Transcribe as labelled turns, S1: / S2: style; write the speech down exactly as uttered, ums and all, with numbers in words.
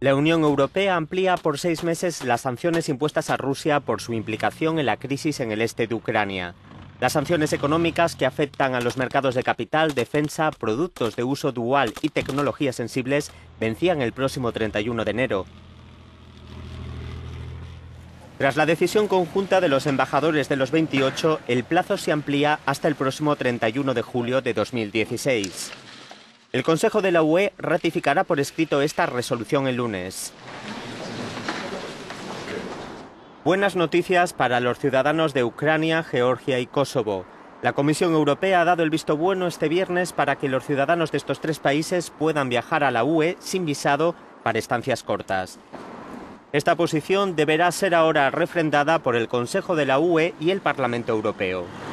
S1: La Unión Europea amplía por seis meses las sanciones impuestas a Rusia por su implicación en la crisis en el este de Ucrania. Las sanciones económicas que afectan a los mercados de capital, defensa, productos de uso dual y tecnologías sensibles vencían el próximo treinta y uno de enero. Tras la decisión conjunta de los embajadores de los veintiocho, el plazo se amplía hasta el próximo treinta y uno de julio de dos mil dieciséis. El Consejo de la U E ratificará por escrito esta resolución el lunes. Buenas noticias para los ciudadanos de Ucrania, Georgia y Kosovo. La Comisión Europea ha dado el visto bueno este viernes para que los ciudadanos de estos tres países puedan viajar a la U E sin visado para estancias cortas. Esta posición deberá ser ahora refrendada por el Consejo de la U E y el Parlamento Europeo.